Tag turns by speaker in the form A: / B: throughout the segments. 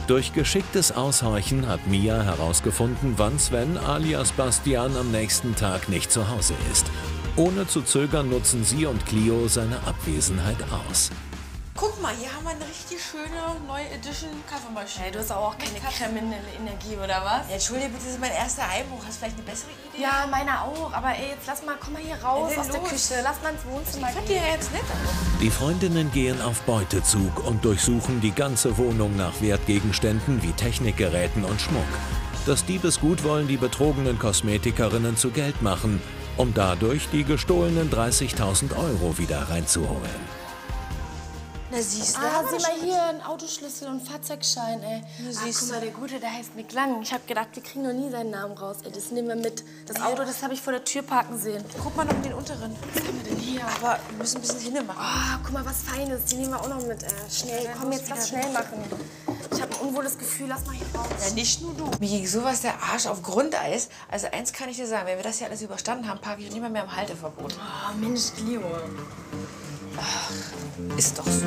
A: Durch geschicktes Aushorchen hat Mia herausgefunden, wann Sven alias Bastian am nächsten Tag nicht zu Hause ist. Ohne zu zögern nutzen sie und Clio seine Abwesenheit aus.
B: Guck mal, hier haben wir eine richtig schöne neue Edition Kaffeemaschine.
C: Hey, du hast auch keine kriminelle Energie, oder was?
B: Ja, Entschuldige bitte, das ist mein erster Einbruch. Hast du vielleicht eine bessere Idee?
C: Ja, meine auch. Aber ey, jetzt lass mal, komm mal hier raus aus der Küche. Lass mal ins Wohnzimmer gehen.
B: Ich fand die ja jetzt nett.
A: Die Freundinnen gehen auf Beutezug und durchsuchen die ganze Wohnung nach Wertgegenständen wie Technikgeräten und Schmuck. Das Diebesgut wollen die betrogenen Kosmetikerinnen zu Geld machen, um dadurch die gestohlenen 30.000 € wieder reinzuholen.
B: Na siehst du,
C: sieh mal hier, ein Autoschlüssel und Fahrzeugschein, ey. Guck mal, der Gute, der heißt Mick Lang. Ich hab gedacht, wir kriegen noch nie seinen Namen raus, ey. Das nehmen wir mit. Das Auto, das habe ich vor der Tür parken sehen.
B: Guck mal noch in den unteren.
C: Was haben wir denn hier?
B: Aber wir müssen ein bisschen hinne machen.
C: Oh, guck mal, was Feines. Die nehmen wir auch noch mit, Schnell, komm, jetzt lass schnell machen. Ich habe ein unwohles Gefühl, lass mal hier raus.
B: Ja, nicht nur du. Mir ging sowas der Arsch auf Grundeis. Also eins kann ich dir sagen, wenn wir das hier alles überstanden haben, parke ich nicht mehr im Halteverbot.
C: Oh, Mensch, Clio.
B: Ach, ist doch so.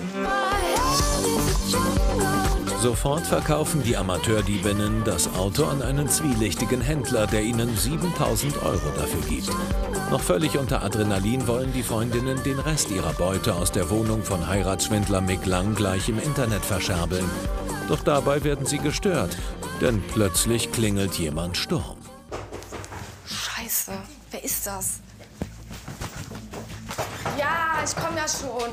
A: Sofort verkaufen die Amateurdiebinnen das Auto an einen zwielichtigen Händler, der ihnen 7.000 € dafür gibt. Noch völlig unter Adrenalin wollen die Freundinnen den Rest ihrer Beute aus der Wohnung von Heiratsschwindler Mick Lang gleich im Internet verscherbeln. Doch dabei werden sie gestört, denn plötzlich klingelt jemand Sturm.
C: Scheiße, wer ist das? Ja, ich komme ja schon.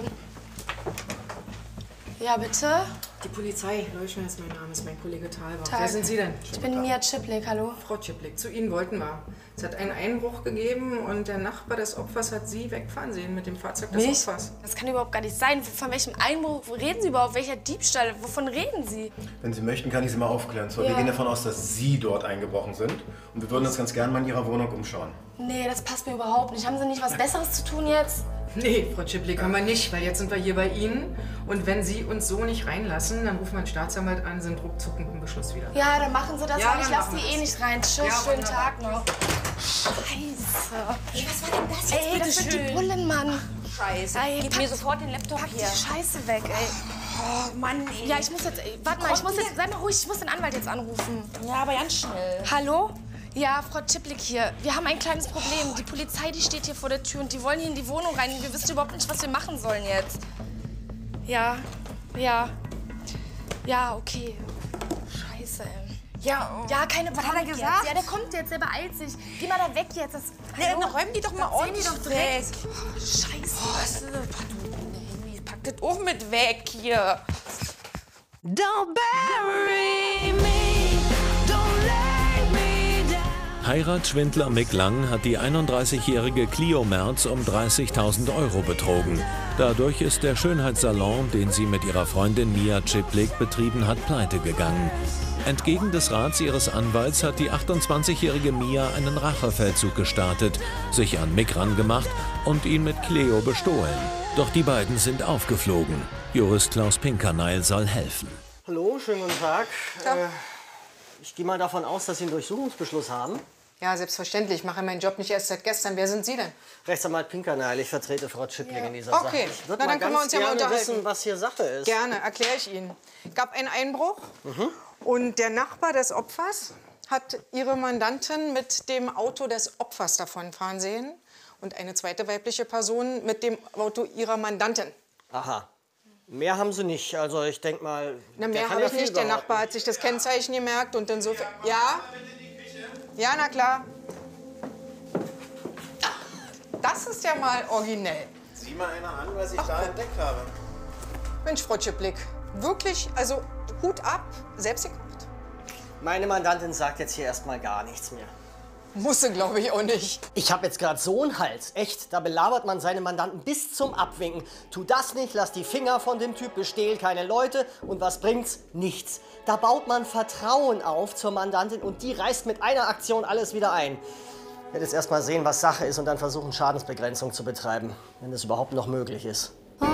C: Ja, bitte?
D: Die Polizei, Leuschner ist mein Name, ist mein Kollege Thalbach.
C: Tag.
D: Wer sind Sie denn?
C: Ich bin Mia Chiplick, hallo.
D: Frau Chiplick, zu Ihnen wollten wir. Es hat einen Einbruch gegeben und der Nachbar des Opfers hat Sie wegfahren sehen mit dem Fahrzeug des Opfers.
C: Das kann überhaupt gar nicht sein. Von welchem Einbruch reden Sie überhaupt? Welcher Diebstahl? Wovon reden Sie?
E: Wenn Sie möchten, kann ich Sie mal aufklären. Wir gehen davon aus, dass Sie dort eingebrochen sind. Und wir würden uns ganz gerne mal in Ihrer Wohnung umschauen.
C: Nee, das passt mir überhaupt nicht. Haben Sie nicht was Besseres zu tun jetzt?
D: Nee, Frau Chiplick, haben wir nicht, weil jetzt sind wir hier bei Ihnen. Und wenn Sie uns so nicht reinlassen, dann rufen wir den Staatsanwalt an, sind ruckzuck mit dem Beschluss wieder.
C: Ja, dann machen Sie das,
D: Ja,
C: weil ich
D: dann
C: lasse
D: machen
C: die
D: wir
C: eh
D: das.
C: nicht rein. Tschüss,
D: Ja,
C: schönen
D: wunderbar.
C: Tag noch. Scheiße.
B: Ey, was war denn das jetzt?
C: Ey, das sind die Bullen, Mann.
B: Scheiße.
C: Ey,
B: Gib mir sofort den Laptop
C: pack
B: hier.
C: die Scheiße weg, ey.
B: Oh, Mann, ey.
C: Ja, ich muss jetzt, warte mal, sei mal ruhig, ich muss den Anwalt jetzt anrufen.
B: Ja, aber ganz schnell.
C: Hallo? Ja, Frau Chiplick hier. Wir haben ein kleines Problem. Die Polizei, die steht hier vor der Tür und die wollen hier in die Wohnung rein. Wir wissen überhaupt nicht, was wir machen sollen jetzt. Ja, okay. Scheiße, ey.
B: Ja,
C: Keine
B: was hat er
C: Panik
B: gesagt?
C: Jetzt. Ja, der kommt jetzt, der beeilt sich. Geh mal da weg jetzt.
B: dann räumen die doch mal ordentlich
C: die doch direkt.
B: weg.
C: Oh, Scheiße.
B: Pack das auch mit weg hier.
F: Don't bury me, don't let me down.
A: Heiratsschwindler Mick Lang hat die 31-jährige Clio Merz um 30.000 € betrogen. Dadurch ist der Schönheitssalon, den sie mit ihrer Freundin Mia Chiplick betrieben hat, pleite gegangen. Entgegen des Rats ihres Anwalts hat die 28-jährige Mia einen Rachefeldzug gestartet, sich an Mick rangemacht und ihn mit Cleo bestohlen. Doch die beiden sind aufgeflogen. Jurist Klaus Pinkerneil soll helfen.
G: Hallo, schönen guten Tag. Ich gehe mal davon aus, dass Sie einen Durchsuchungsbeschluss haben.
D: Ja, selbstverständlich. Ich mache meinen Job nicht erst seit gestern. Wer sind Sie denn?
G: Rechtsanwalt Pinkerneil, ich vertrete Frau Chiplick in dieser Sache.
D: Okay,
G: Ich würde
D: na,
G: mal
D: dann können wir
G: ganz
D: uns ja mal
G: gerne
D: unterhalten.
G: wissen, was hier Sache ist.
D: Gerne, erkläre ich Ihnen. Es gab einen Einbruch und der Nachbar des Opfers hat Ihre Mandantin mit dem Auto des Opfers davonfahren sehen und eine zweite weibliche Person mit dem Auto ihrer Mandantin.
G: Aha. Mehr haben Sie nicht. Also ich denke mal...
D: Na, mehr habe ich nicht. Der Nachbar hat sich das Kennzeichen gemerkt und insofern... Ja? Ja, na klar. Das ist ja mal originell.
E: Sieh mal einer an, was ich da entdeckt habe.
D: Mensch, Frau Chiplick, wirklich, also Hut ab, selbst gekauft.
G: Meine Mandantin sagt jetzt hier erstmal gar nichts mehr.
D: Musste, glaube ich, auch nicht.
G: Ich habe jetzt gerade so einen Hals. Echt, da belabert man seine Mandanten bis zum Abwinken. Tu das nicht, lass die Finger von dem Typ, bestehl keine Leute. Und was bringt's? Nichts. Da baut man Vertrauen auf zur Mandantin und die reißt mit einer Aktion alles wieder ein. Ich werde jetzt erst mal sehen, was Sache ist und dann versuchen, Schadensbegrenzung zu betreiben, wenn das überhaupt noch möglich ist.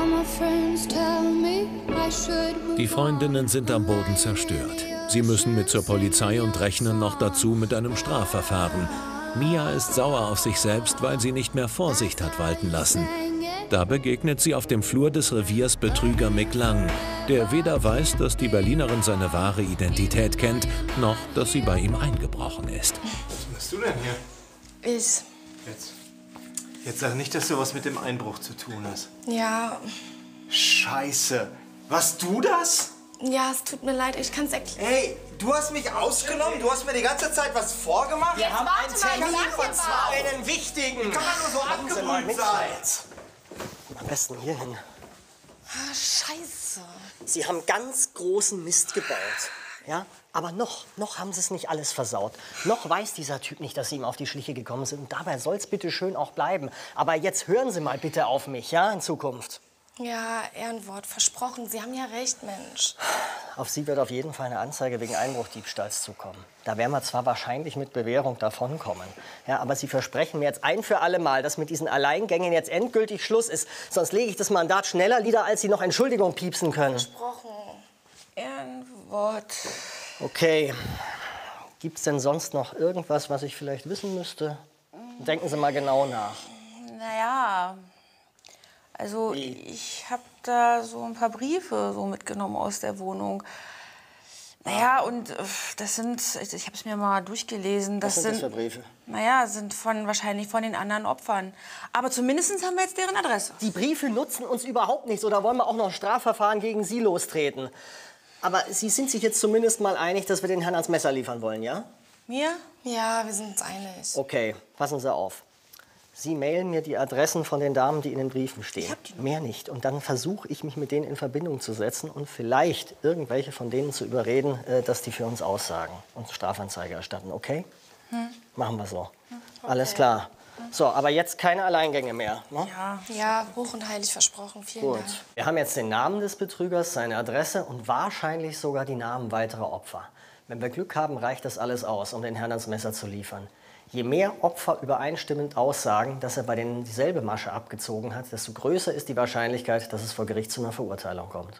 A: Die Freundinnen sind am Boden zerstört. Sie müssen mit zur Polizei und rechnen noch dazu mit einem Strafverfahren. Mia ist sauer auf sich selbst, weil sie nicht mehr Vorsicht hat walten lassen. Da begegnet sie auf dem Flur des Reviers Betrüger Mick Lang, der weder weiß, dass die Berlinerin seine wahre Identität kennt, noch, dass sie bei ihm eingebrochen ist.
E: Was machst du denn hier? Jetzt sag nicht, dass du was mit dem Einbruch zu tun hast.
C: Ja,
E: Scheiße. Warst du das?
C: ja, es tut mir leid, ich kann es erklären.
H: Hey, du hast mich ausgenommen, du hast mir die ganze Zeit was vorgemacht.
G: Wir haben einen Termin von zwei.
H: Einen wichtigen. Kann man nur so abgebrüht sein.
G: Am besten hier hin.
C: Ah, scheiße.
G: Sie haben ganz großen Mist gebaut. Ja? Aber noch haben sie es nicht alles versaut. Noch weiß dieser Typ nicht, dass sie ihm auf die Schliche gekommen sind. Und dabei soll es bitte schön auch bleiben. Aber jetzt hören Sie mal bitte auf mich, ja, in Zukunft.
C: Ja, Ehrenwort, versprochen. Sie haben ja recht, Mensch.
G: Auf Sie wird auf jeden Fall eine Anzeige wegen Einbruchdiebstahls zukommen. Da werden wir zwar wahrscheinlich mit Bewährung davonkommen. Ja, aber Sie versprechen mir jetzt ein für alle Mal, dass mit diesen Alleingängen jetzt endgültig Schluss ist. Sonst lege ich das Mandat schneller nieder, als Sie noch Entschuldigung piepsen können.
C: Versprochen.
B: Ehrenwort.
G: Okay. Gibt's denn sonst noch irgendwas, was ich vielleicht wissen müsste? Denken Sie mal genau nach.
B: Naja, also ich habe da so ein paar Briefe so mitgenommen aus der Wohnung. Naja, und das sind, ich habe es mir mal durchgelesen.
G: Was sind das für Briefe?
B: Naja, sind wahrscheinlich von den anderen Opfern. Aber zumindest haben wir jetzt deren Adresse.
G: Die Briefe nutzen uns überhaupt nichts. Oder wollen wir auch noch ein Strafverfahren gegen Sie lostreten? Aber Sie sind sich jetzt zumindest mal einig, dass wir den Herrn ans Messer liefern wollen, ja?
B: Mir?
C: Ja, wir sind uns einig.
G: Okay, passen Sie auf. Sie mailen mir die Adressen von den Damen, die in den Briefen stehen.
B: Ich hab die noch.
G: Mehr nicht. Und dann versuche ich, mich mit denen in Verbindung zu setzen und vielleicht irgendwelche von denen zu überreden, dass die für uns aussagen und Strafanzeige erstatten, okay? Machen wir so.
C: Okay.
G: Alles klar. So, aber jetzt keine Alleingänge mehr. Ne?
C: Ja, hoch und heilig versprochen. Vielen
G: Gut.
C: Dank.
G: Wir haben jetzt den Namen des Betrügers, seine Adresse und wahrscheinlich sogar die Namen weiterer Opfer. Wenn wir Glück haben, reicht das alles aus, um den Herrn ans Messer zu liefern. Je mehr Opfer übereinstimmend aussagen, dass er bei denen dieselbe Masche abgezogen hat, desto größer ist die Wahrscheinlichkeit, dass es vor Gericht zu einer Verurteilung kommt.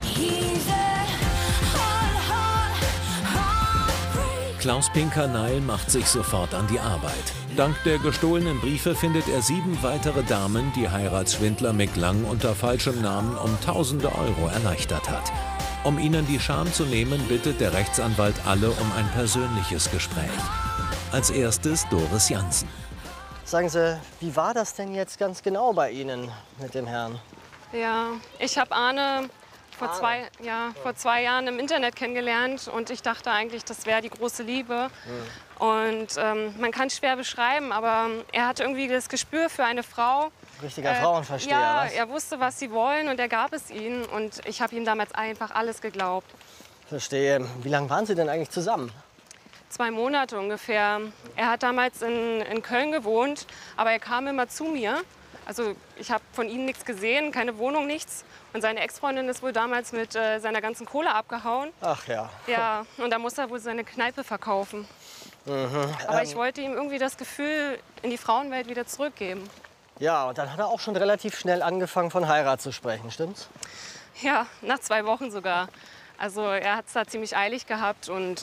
A: Klaus Pinker-Neil macht sich sofort an die Arbeit. Dank der gestohlenen Briefe findet er 7 weitere Damen, die Heiratsschwindler Mick Lang unter falschem Namen um tausende Euro erleichtert hat. Um ihnen die Scham zu nehmen, bittet der Rechtsanwalt alle um ein persönliches Gespräch. Als erstes Doris Jansen.
G: Sagen Sie, wie war das denn jetzt ganz genau bei Ihnen mit dem Herrn?
I: Ja, ich habe Arne vor 2 Jahren im Internet kennengelernt und ich dachte eigentlich, das wäre die große Liebe. Und man kann es schwer beschreiben, aber er hatte irgendwie das Gespür für eine Frau.
G: Richtiger Frauenversteher,
I: ja,
G: was?
I: er wusste, was sie wollen und er gab es ihnen. Und ich habe ihm damals einfach alles geglaubt.
G: Verstehe. Wie lange waren Sie denn eigentlich zusammen?
I: 2 Monate ungefähr. Er hat damals in Köln gewohnt, aber er kam immer zu mir. Also ich habe von ihm nichts gesehen, keine Wohnung, nichts. Und seine Ex-Freundin ist wohl damals mit seiner ganzen Kohle abgehauen.
G: Ach ja.
I: Ja, und da muss er wohl seine Kneipe verkaufen. Aber ich wollte ihm irgendwie das Gefühl in die Frauenwelt wieder zurückgeben.
G: Ja, und dann hat er auch schon relativ schnell angefangen, von Heirat zu sprechen, stimmt's?
I: Ja, nach 2 Wochen sogar. Also er hat es da ziemlich eilig gehabt und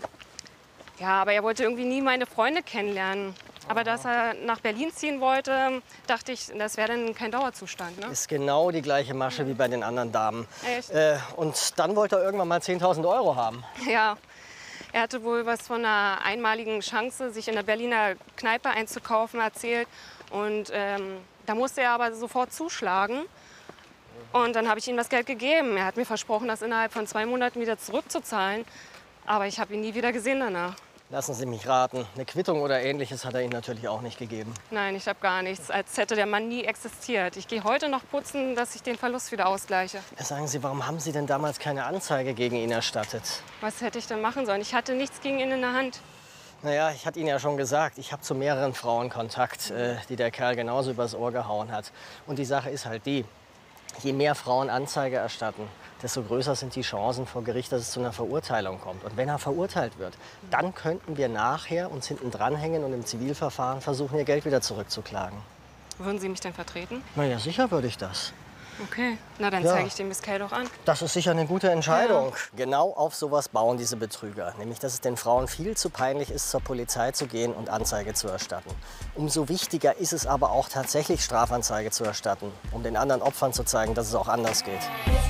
I: ja, aber er wollte irgendwie nie meine Freunde kennenlernen. Aber dass er nach Berlin ziehen wollte, dachte ich, das wäre dann kein Dauerzustand. Ne?
G: Ist genau die gleiche Masche wie bei den anderen Damen.
I: Echt?
G: Und dann wollte er irgendwann mal 10.000 Euro haben.
I: Ja, er hatte wohl was von einer einmaligen Chance, sich in der Berliner Kneipe einzukaufen, erzählt. Und da musste er aber sofort zuschlagen. Und dann habe ich ihm das Geld gegeben. Er hat mir versprochen, das innerhalb von 2 Monaten wieder zurückzuzahlen. Aber ich habe ihn nie wieder gesehen danach.
G: Lassen Sie mich raten, eine Quittung oder Ähnliches hat er Ihnen natürlich auch nicht gegeben.
I: Nein, ich habe gar nichts, als hätte der Mann nie existiert. Ich gehe heute noch putzen, dass ich den Verlust wieder ausgleiche.
G: Sagen Sie, warum haben Sie denn damals keine Anzeige gegen ihn erstattet?
I: Was hätte ich denn machen sollen? Ich hatte nichts gegen ihn in der Hand.
G: Naja, ich hatte Ihnen ja schon gesagt, ich habe zu mehreren Frauen Kontakt, die der Kerl genauso übers Ohr gehauen hat. Und die Sache ist halt die, je mehr Frauen Anzeige erstatten, desto größer sind die Chancen vor Gericht, dass es zu einer Verurteilung kommt. Und wenn er verurteilt wird, dann könnten wir nachher uns hinten dranhängen und im Zivilverfahren versuchen, ihr Geld wieder zurückzuklagen.
I: Würden Sie mich denn vertreten?
G: Na ja, sicher würde ich das.
I: Okay, na dann zeige ich dem Miss Kay doch an.
G: Das ist sicher eine gute Entscheidung. Genau auf sowas bauen diese Betrüger. Nämlich, dass es den Frauen viel zu peinlich ist, zur Polizei zu gehen und Anzeige zu erstatten. Umso wichtiger ist es aber auch tatsächlich, Strafanzeige zu erstatten, um den anderen Opfern zu zeigen, dass es auch anders geht.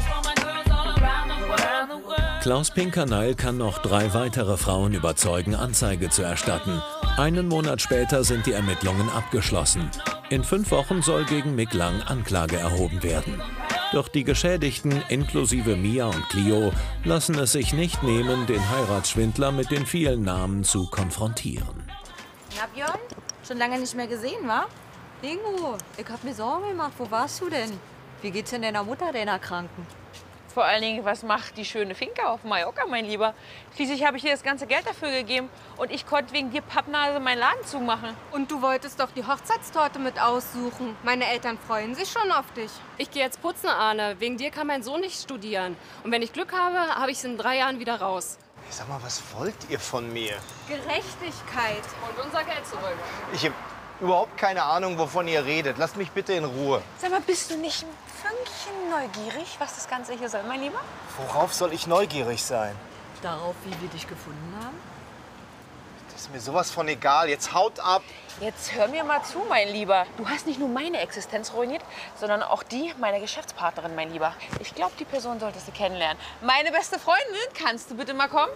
A: Klaus Pinkerneil kann noch 3 weitere Frauen überzeugen, Anzeige zu erstatten. Einen Monat später sind die Ermittlungen abgeschlossen. In 5 Wochen soll gegen Mick Lang Anklage erhoben werden. Doch die Geschädigten, inklusive Mia und Clio, lassen es sich nicht nehmen, den Heiratsschwindler mit den vielen Namen zu konfrontieren.
J: Na Björn, schon lange nicht mehr gesehen, wa? Ingo, ich hab mir Sorgen gemacht. Wo warst du denn? Wie geht's denn deiner Mutter, deiner Kranken?
K: Vor allen Dingen, was macht die schöne Finca auf Mallorca, mein Lieber? Schließlich habe ich ihr das ganze Geld dafür gegeben und ich konnte wegen dir Pappnase meinen Laden zumachen.
L: Und du wolltest doch die Hochzeitstorte mit aussuchen. Meine Eltern freuen sich schon auf dich.
I: Ich gehe jetzt putzen, Arne. Wegen dir kann mein Sohn nicht studieren. Und wenn ich Glück habe, habe ich es in 3 Jahren wieder raus.
H: Ich sag mal, was wollt ihr von mir?
L: Gerechtigkeit.
I: Und unser Geld zurück.
H: Ich habe überhaupt keine Ahnung, wovon ihr redet. Lasst mich bitte in Ruhe.
K: Sag mal, bist du nicht ein Fünkchen neugierig, was das Ganze hier soll, mein Lieber?
H: Worauf soll ich neugierig sein?
J: Darauf, wie wir dich gefunden haben?
H: Das ist mir sowas von egal. Jetzt haut ab.
K: Jetzt hör mir mal zu, mein Lieber. Du hast nicht nur meine Existenz ruiniert, sondern auch die meiner Geschäftspartnerin, mein Lieber. Ich glaube, die Person solltest du kennenlernen. Meine beste Freundin, kannst du bitte mal kommen?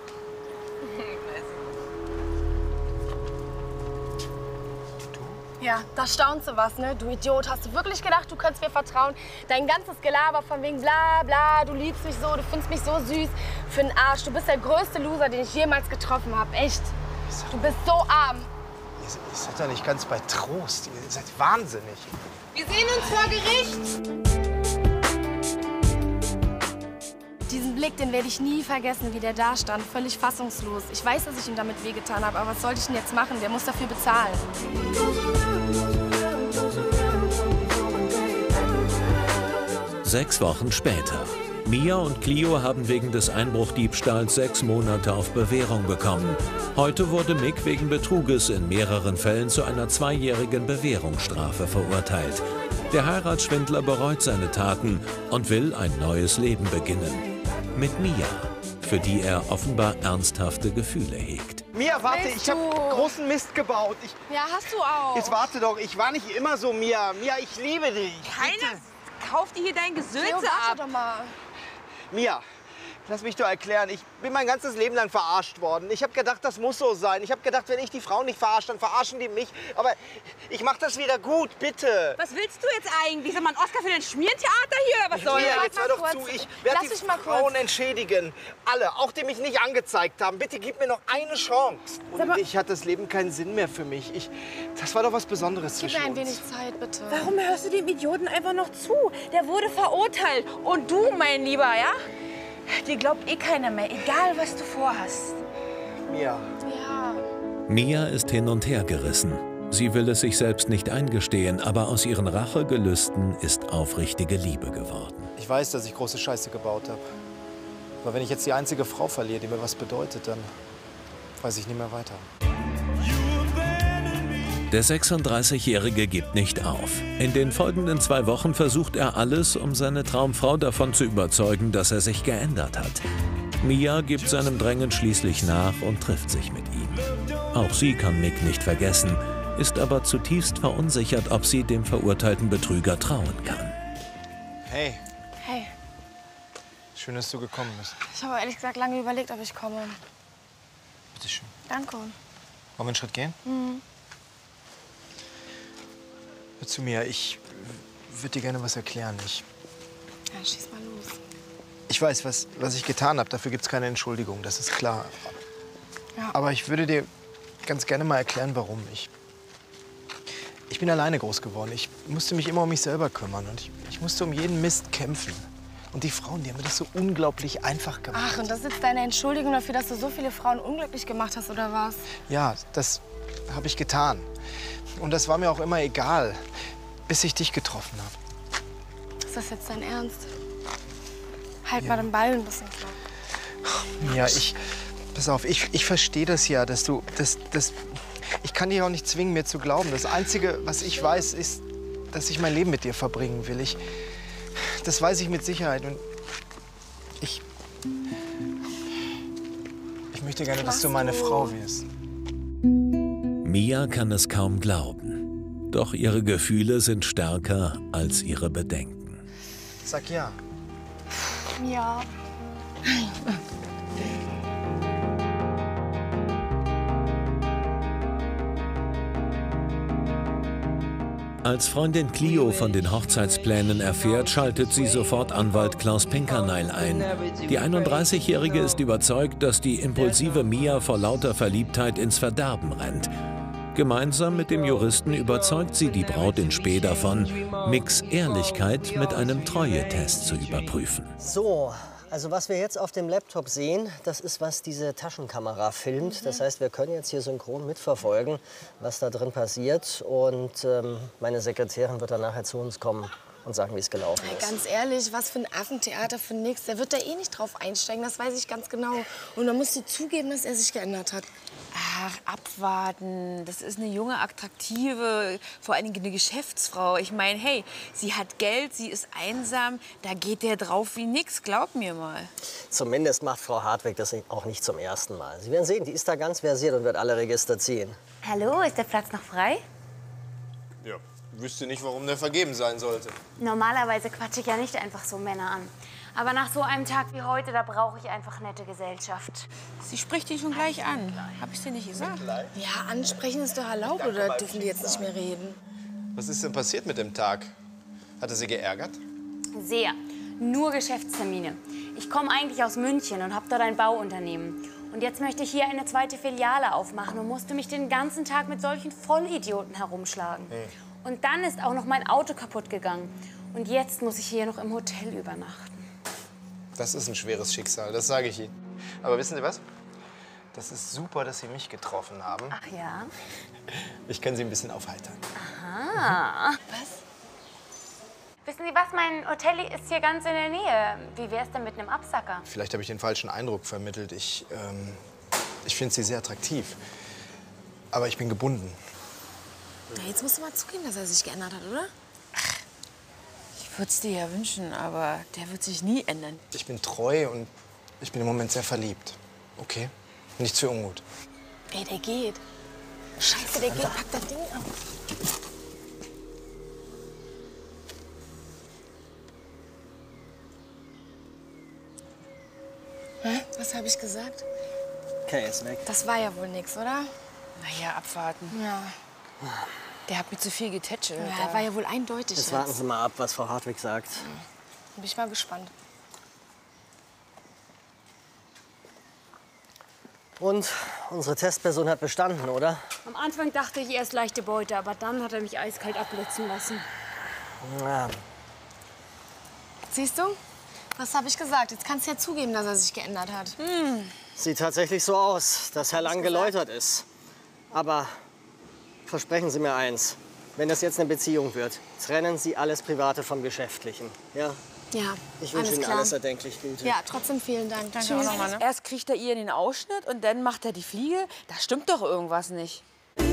C: Ja, da staunst du was, ne? Du Idiot, hast du wirklich gedacht, du könntest mir vertrauen? Dein ganzes Gelaber von wegen bla bla, du liebst mich so, du findest mich so süß. Für den Arsch, du bist der größte Loser, den ich jemals getroffen habe, echt. Du bist so arm.
H: Ihr seid doch nicht ganz bei Trost. Ihr seid wahnsinnig.
L: Wir sehen uns vor Gericht.
C: Diesen Blick, den werde ich nie vergessen, wie der da stand, völlig fassungslos. Ich weiß, dass ich ihm damit wehgetan habe, aber was sollte ich denn jetzt machen? Der muss dafür bezahlen.
A: 6 Wochen später. Mia und Clio haben wegen des Einbruchdiebstahls 6 Monate auf Bewährung bekommen. Heute wurde Mick wegen Betruges in mehreren Fällen zu einer 2-jährigen Bewährungsstrafe verurteilt. Der Heiratsschwindler bereut seine Taten und will ein neues Leben beginnen. Mit Mia, für die er offenbar ernsthafte Gefühle hegt.
H: Mia, warte, ich habe großen Mist gebaut.
C: Ja, hast du auch.
H: Jetzt warte doch, ich war nicht immer so, Mia. Mia, ich liebe dich.
K: Keiner kauft dir hier dein Gesülze
C: Leo,
K: ab.
C: warte doch mal.
H: Mia, lass mich doch erklären. Ich bin mein ganzes Leben lang verarscht worden. Ich habe gedacht, das muss so sein. Ich habe gedacht, wenn ich die Frauen nicht verarsche, dann verarschen die mich. Aber ich mache das wieder gut, bitte.
K: Was willst du jetzt eigentlich? Sag mal, ein Oscar für dein Schmiertheater hier oder was soll
H: Mia,
K: das?
H: jetzt hör doch zu. Ich werde die Frauen entschädigen. Alle, auch die mich nicht angezeigt haben. Bitte gib mir noch eine Chance. Und ich hat das Leben keinen Sinn mehr für mich. Das war doch was Besonderes zwischen uns.
C: Gib mir ein wenig Zeit, bitte.
K: Warum hörst du dem Idioten einfach noch zu? Der wurde verurteilt. Und du, mein Lieber, ja? Dir glaubt eh keiner mehr, egal was du vorhast.
H: Mia.
C: Ja.
A: Mia ist hin und her gerissen. Sie will es sich selbst nicht eingestehen, aber aus ihren Rachegelüsten ist aufrichtige Liebe geworden.
E: Ich weiß, dass ich große Scheiße gebaut habe. Aber wenn ich jetzt die einzige Frau verliere, die mir was bedeutet, dann weiß ich nicht mehr weiter.
A: Der 36-Jährige gibt nicht auf. In den folgenden 2 Wochen versucht er alles, um seine Traumfrau davon zu überzeugen, dass er sich geändert hat. Mia gibt seinem Drängen schließlich nach und trifft sich mit ihm. Auch sie kann Mick nicht vergessen, ist aber zutiefst verunsichert, ob sie dem verurteilten Betrüger trauen kann.
H: Hey.
C: Hey,
H: Schön, dass du gekommen bist.
C: ich habe ehrlich gesagt lange überlegt, ob ich komme.
H: Bitte schön.
C: Danke.
H: Wollen wir einen Schritt gehen? Hör zu mir, ich würde dir gerne was erklären.
C: Ja, schieß mal los.
H: Ich weiß, was ich getan habe. Dafür gibt es keine Entschuldigung, das ist klar.
C: Ja.
H: Aber ich würde dir ganz gerne mal erklären, warum. Ich bin alleine groß geworden. Ich musste mich immer um mich selber kümmern. Und ich musste um jeden Mist kämpfen. Und die Frauen, die haben mir das so unglaublich einfach gemacht.
C: Ach, und das ist jetzt deine Entschuldigung dafür, dass du so viele Frauen unglücklich gemacht hast, oder was?
H: Ja, das habe ich getan. Und das war mir auch immer egal, bis ich dich getroffen habe.
C: Ist das jetzt dein Ernst? Halt mal den Ball ein bisschen klar.
H: Ja, pass auf, ich verstehe das ja, dass du, ich kann dich auch nicht zwingen, mir zu glauben. Das Einzige, was ich weiß, ist, dass ich mein Leben mit dir verbringen will. Das weiß ich mit Sicherheit. Und ich möchte gerne, dass du meine Frau wirst.
A: Mia kann es kaum glauben. Doch ihre Gefühle sind stärker als ihre Bedenken.
H: Sag ja.
C: Ja.
A: Als Freundin Clio von den Hochzeitsplänen erfährt, schaltet sie sofort Anwalt Klaus Pinkerneil ein. Die 31-Jährige ist überzeugt, dass die impulsive Mia vor lauter Verliebtheit ins Verderben rennt. Gemeinsam mit dem Juristen überzeugt sie die Braut in Späh davon, Micks Ehrlichkeit mit einem Treuetest zu überprüfen.
G: So, also was wir jetzt auf dem Laptop sehen, das ist, was diese Taschenkamera filmt. Das heißt, wir können jetzt hier synchron mitverfolgen, was da drin passiert. Und meine Sekretärin wird dann nachher zu uns kommen und sagen, wie es gelaufen ist.
C: Ganz ehrlich, was für ein Affentheater für nix. Der wird da eh nicht drauf einsteigen, das weiß ich ganz genau. Und dann musst du zugeben, dass er sich geändert hat.
K: Ach, abwarten. Das ist eine junge, attraktive, vor allen Dingen eine Geschäftsfrau. Ich meine, hey, sie hat Geld, sie ist einsam. Da geht der drauf wie nix, glaub mir mal.
G: Zumindest macht Frau Hartwig das auch nicht zum ersten Mal. Sie werden sehen, die ist da ganz versiert und wird alle Register ziehen.
M: Hallo, ist der Platz noch frei?
H: Ja, wüsste nicht, warum der vergeben sein sollte.
M: Normalerweise quatsche ich ja nicht einfach so Männer an. Aber nach so einem Tag wie heute, da brauche ich einfach nette Gesellschaft.
K: Sie spricht dich schon gleich an. Hab ich dir nicht gesagt?
C: Ja, ansprechen ist doch erlaubt, oder dürfen die jetzt nicht mehr reden?
H: Was ist denn passiert mit dem Tag? Hat er sie geärgert?
M: Sehr. Nur Geschäftstermine. Ich komme eigentlich aus München und habe dort ein Bauunternehmen. Und jetzt möchte ich hier eine zweite Filiale aufmachen und musste mich den ganzen Tag mit solchen Vollidioten herumschlagen. Und dann ist auch noch mein Auto kaputt gegangen. Und jetzt muss ich hier noch im Hotel übernachten.
H: Das ist ein schweres Schicksal, das sage ich Ihnen. Aber wissen Sie was? Das ist super, dass Sie mich getroffen haben.
M: Ach ja?
H: Ich kann Sie ein bisschen aufheitern.
M: Aha. Was? Wissen Sie was, mein Hotel ist hier ganz in der Nähe. Wie wär's denn mit einem Absacker?
H: Vielleicht habe ich den falschen Eindruck vermittelt. Ich finde Sie sehr attraktiv. Aber ich bin gebunden.
C: Na, jetzt musst du mal zugeben, dass er sich geändert hat, oder?
K: Ich würde es dir ja wünschen, aber der wird sich nie ändern.
H: Ich bin treu und ich bin im Moment sehr verliebt. Okay? Nichts für ungut.
C: Ey, der geht. Scheiße, der geht. Pack das Ding auf. Hä? Was habe ich gesagt?
G: Okay, ist weg.
C: Das war ja wohl nix, oder?
K: Naja, abwarten.
C: Ja.
K: Der hat mir zu viel getätschelt.
C: Ja, war ja wohl eindeutig.
G: Jetzt warten Sie mal ab, was Frau Hartwig sagt.
C: Bin ich mal gespannt.
G: Und unsere Testperson hat bestanden, oder?
M: Am Anfang dachte ich erst leichte Beute, aber dann hat er mich eiskalt abblitzen lassen.
G: Ja.
C: Siehst du? Was habe ich gesagt? Jetzt kannst du ja zugeben, dass er sich geändert hat.
G: Sieht tatsächlich so aus, dass Herr Lang geläutert ist. Aber versprechen Sie mir eins. Wenn das jetzt eine Beziehung wird, trennen Sie alles Private vom Geschäftlichen. Ja?
C: Ja,
G: Ich wünsche
C: alles
G: Ihnen
C: klar.
G: alles erdenklich Gute.
C: Ja, trotzdem vielen Dank.
K: Danke
C: Tschüss.
K: auch nochmal, ne? Erst kriegt er ihr den Ausschnitt und dann macht er die Fliege. Da stimmt doch irgendwas nicht.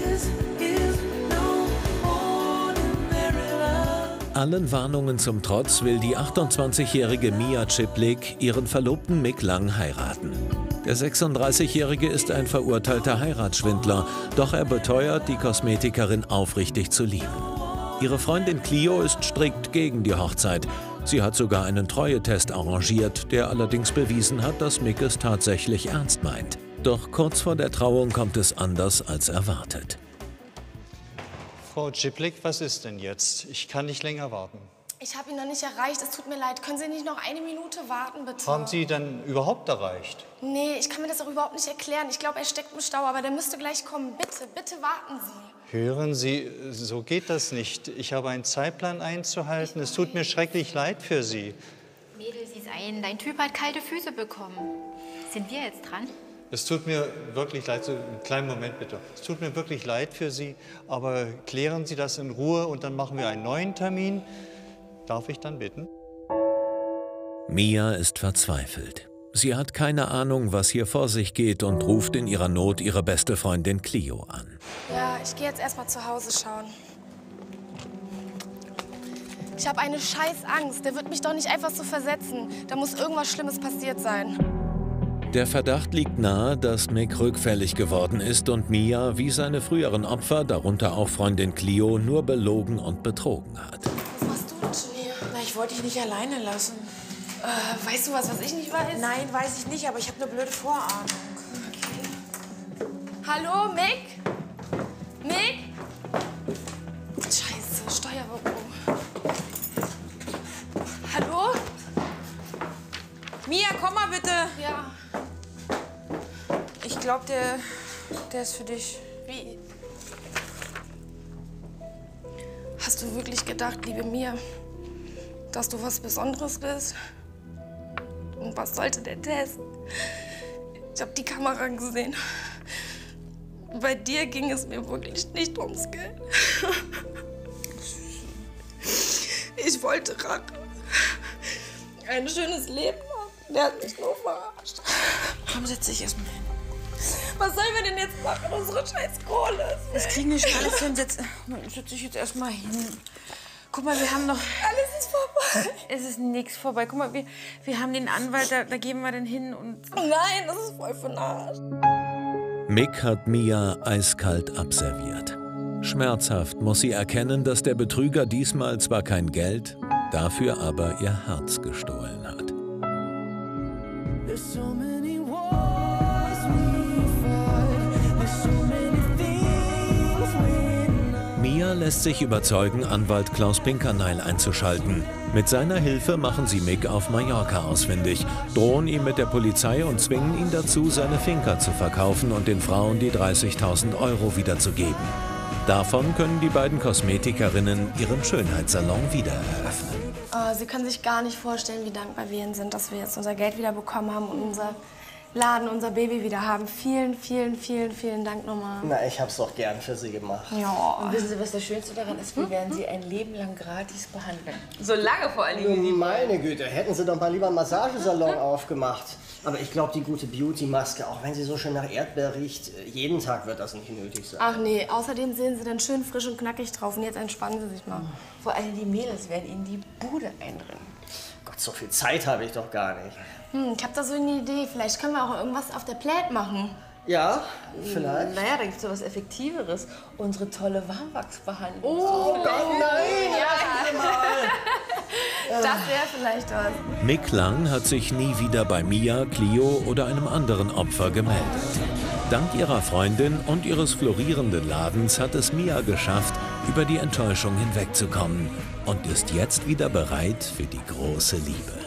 A: Allen Warnungen zum Trotz will die 28-jährige Mia Chiplik ihren Verlobten Mick Lang heiraten. Der 36-Jährige ist ein verurteilter Heiratsschwindler, doch er beteuert, die Kosmetikerin aufrichtig zu lieben. Ihre Freundin Clio ist strikt gegen die Hochzeit. Sie hat sogar einen Treuetest arrangiert, der allerdings bewiesen hat, dass Mick es tatsächlich ernst meint. Doch kurz vor der Trauung kommt es anders als erwartet.
N: Frau Chiplik, was ist denn jetzt? Ich kann nicht länger warten.
C: Ich habe ihn noch nicht erreicht. Es tut mir leid. Können Sie nicht noch eine Minute warten, bitte?
N: Haben Sie dann überhaupt erreicht?
C: Nee, ich kann mir das auch überhaupt nicht erklären. Ich glaube, er steckt im Stau, aber der müsste gleich kommen. Bitte, bitte warten Sie.
N: Hören Sie, so geht das nicht. Ich habe einen Zeitplan einzuhalten. Es tut mir schrecklich leid für Sie.
O: Mädel, sieh's ein. Dein Typ hat kalte Füße bekommen. Sind wir jetzt dran?
N: Es tut mir wirklich leid. So, einen kleinen Moment bitte. Es tut mir wirklich leid für Sie, aber klären Sie das in Ruhe und dann machen wir einen neuen Termin. Darf ich dann bitten?
A: Mia ist verzweifelt. Sie hat keine Ahnung, was hier vor sich geht und ruft in ihrer Not ihre beste Freundin Clio an.
C: Ja, ich gehe jetzt erst mal zu Hause schauen. Ich habe eine scheiß Angst. Der wird mich doch nicht einfach so versetzen. Da muss irgendwas Schlimmes passiert sein.
A: Der Verdacht liegt nahe, dass Mick rückfällig geworden ist und Mia wie seine früheren Opfer, darunter auch Freundin Clio, nur belogen und betrogen hat.
B: Was machst du denn schon hier? Na, ich wollte dich nicht alleine lassen.
C: Weißt du was ich nicht weiß?
B: Nein, weiß ich nicht, aber ich habe eine blöde Vorahnung.
C: Okay. Hallo, Mick? Mick? Scheiße, Steuerbüro. Hallo?
B: Mia, komm mal bitte.
C: Ja.
B: Ich glaube, der ist für dich.
C: Wie? Hast du wirklich gedacht, liebe Mia, dass du was Besonderes bist? Und was sollte der Test? Ich habe die Kamera gesehen. Bei dir ging es mir wirklich nicht ums Geld. Ich wollte Rache. Ein schönes Leben haben. Der hat mich nur verarscht.
B: Komm, setz dich erst mal hin.
C: Was sollen wir denn jetzt machen? Unsere scheiß Kohle.
B: Das kriegen wir schon alles hin. Setz dich jetzt erst mal hin. Guck mal, wir haben noch...
C: Alles ist vorbei.
B: Es ist nichts vorbei. Guck mal, wir haben den Anwalt, da gehen wir den hin und...
C: Nein, das ist voll für den Arsch.
A: Mick hat Mia eiskalt abserviert. Schmerzhaft muss sie erkennen, dass der Betrüger diesmal zwar kein Geld, dafür aber ihr Herz gestohlen hat. Mia lässt sich überzeugen, Anwalt Klaus Pinkerneil einzuschalten. Mit seiner Hilfe machen sie Mick auf Mallorca ausfindig, drohen ihm mit der Polizei und zwingen ihn dazu, seine Finca zu verkaufen und den Frauen die 30.000 € wiederzugeben. Davon können die beiden Kosmetikerinnen ihren Schönheitssalon wieder eröffnen.
C: Sie können sich gar nicht vorstellen, wie dankbar wir Ihnen sind, dass wir jetzt unser Geld wieder bekommen haben und unser Laden, unser Baby wieder haben. Vielen, vielen, vielen, vielen Dank nochmal.
G: Na, ich hab's doch gern für Sie gemacht.
C: Ja.
K: Und wissen Sie, was das Schönste daran ist? Wir werden Sie ein Leben lang gratis behandeln. So lange vor allen Dingen.
G: Meine Güte, hätten Sie doch mal lieber einen Massagesalon aufgemacht. Aber ich glaube, die gute Beauty-Maske, auch wenn sie so schön nach Erdbeer riecht, jeden Tag wird das nicht nötig sein.
C: Ach nee, außerdem sehen Sie dann schön frisch und knackig drauf. Und jetzt entspannen Sie sich mal.
K: Vor allem die Mädels werden Ihnen die Bude einrennen.
G: Gott, so viel Zeit habe ich doch gar nicht.
C: Ich habe da so eine Idee. Vielleicht können wir auch irgendwas auf der Plate machen.
G: Ja, vielleicht.
K: Naja, da gibt's so was Effektiveres. Unsere tolle Warmwachsbehandlung.
C: Oh,
G: nein!
C: Das wäre vielleicht was.
A: Mick Lang hat sich nie wieder bei Mia, Clio oder einem anderen Opfer gemeldet. Dank ihrer Freundin und ihres florierenden Ladens hat es Mia geschafft, über die Enttäuschung hinwegzukommen und ist jetzt wieder bereit für die große Liebe.